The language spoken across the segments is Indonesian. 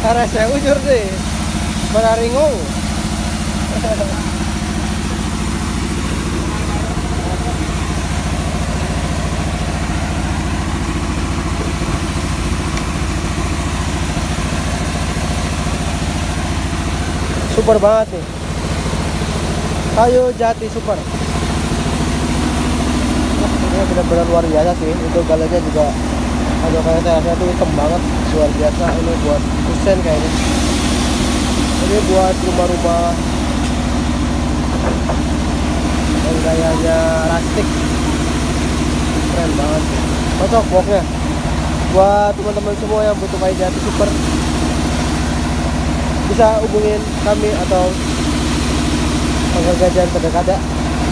Rese ujur deh. Menaringong. Super banget nih. Kayu jati super. Wah, ini benar-benar luar biasa sih. Itu galanya juga ada kayak terasnya tuh hitam banget, luar biasa. Ini buat kusen kayaknya. Ini buat rumah-rumah yang gayanya rustic. Keren banget. Cocok boxnya. Buat teman-teman semua yang butuh kayu jati super, bisa hubungin kami atau Pangkal Gajan terdekat ya.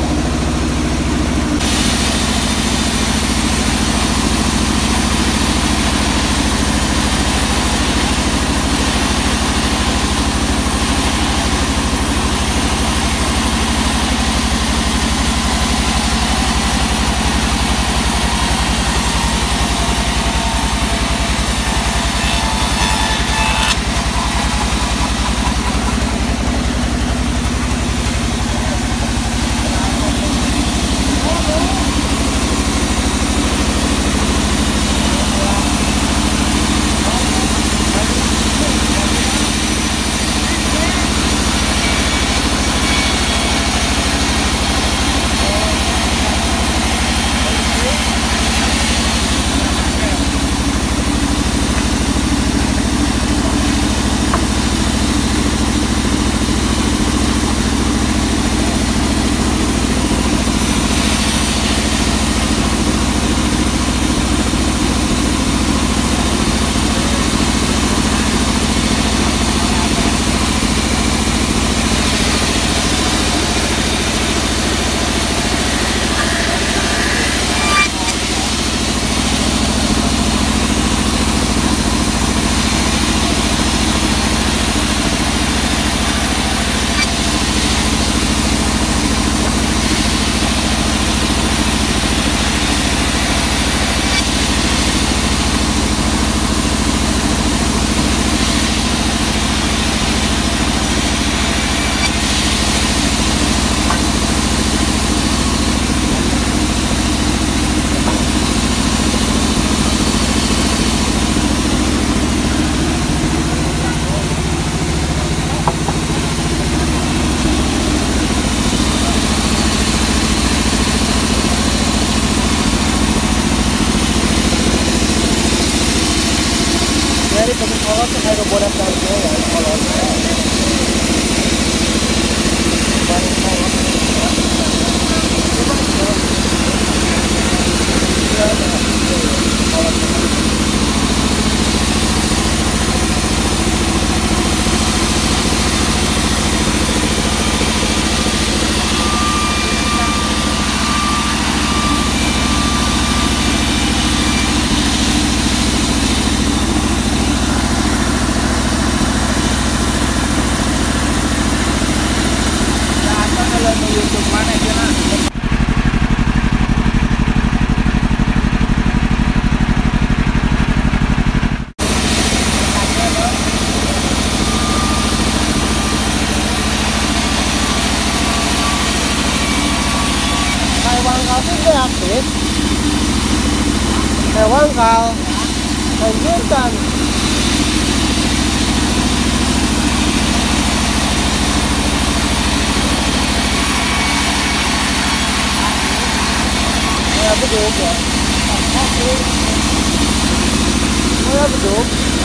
Dari bentuk kolot kayak robotan harusnya ya kolot. Baru kolot. Aktif wangkal lanjutkan ya beduk ya ya beduk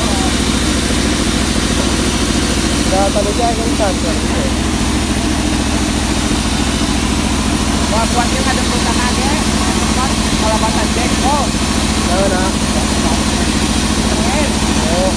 ya tadi saya akan saja Kuatnya ada perusahaan ya, kalau bahasa Jack, oh, mana? keren. Oh.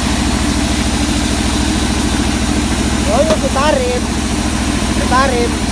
Oh, ya, Tarif.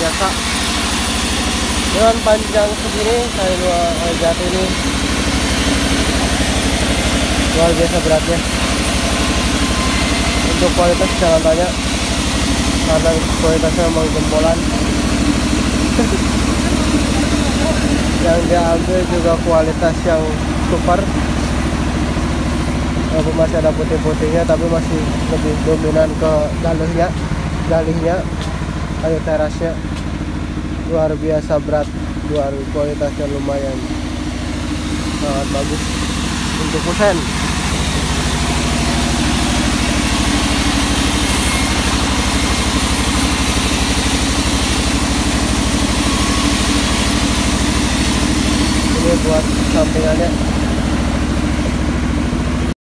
biasa. Dengan panjang segini kayu jati ini luar biasa beratnya. Untuk kualitas jangan tanya, karena kualitasnya memang jempolan. Yang dia ambil juga kualitas yang super, walaupun masih ada putih-putihnya tapi masih lebih dominan ke galihnya kayu terasnya. Luar biasa berat, kualitasnya lumayan sangat bagus untuk kusen. Ini buat sampingannya.